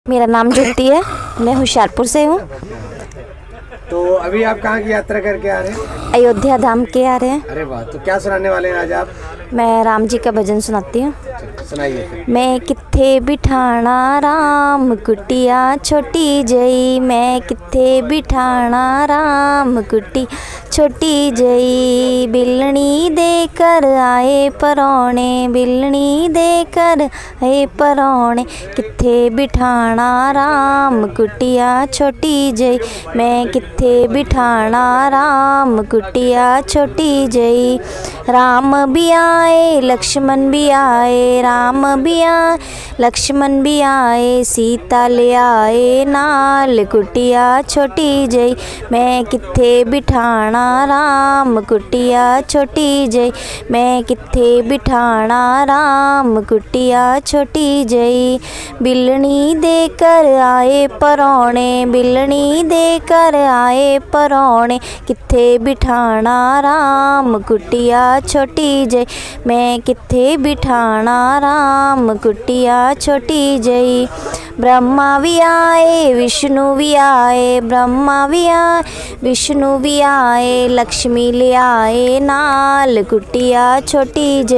मेरा नाम ज्योति है, मैं होशियारपुर से हूँ। तो अभी आप कहाँ की यात्रा करके आ रहे हैं? अयोध्या धाम के आ रहे हैं। अरे वाह, तो क्या सुनाने वाले हैं आज आप? मैं राम जी का भजन सुनाती हूँ। सुनाइए। मैं कित्थे बिठाना राम कुटिया छोटी जई, मैं कित्थे बिठाना राम कुटी छोटी जई। बिलनी देकर आए परौणे, बिलनी देकर आए परौणे, कित्थे बिठाना राम कुटिया छोटी जई, मैं कित्थे बिठाना राम कुटिया छोटी जई। राम भी आए लक्ष्मण भी आए, राम भी आए लक्ष्मण भी आए, सीता ले आए नाल कुटिया छोटी जई, मैं कित्थे बिठाना राम कुटिया छोटी जई, मैं कित्थे बिठाना राम कुटिया छोटी जई। बिलनी देकर आए परौणे, बिलनी देकर आए परौणे, कित्थे बिठाना राम कुटिया छोटी जई, मैं कित्थे बिठाना राम कुटिया छोटी जई। ब्रह्मा भी आए विष्णु भी आए, ब्रह्मा भी आए विष्णु भी आए, लक्ष्मी ले आए नाल कुटिया छोटी जई।